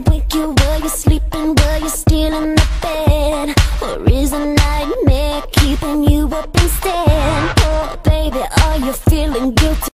wake you while you're sleeping, while you're still in the bed? Or is a nightmare keeping you up instead? Oh baby, are you feeling guilty?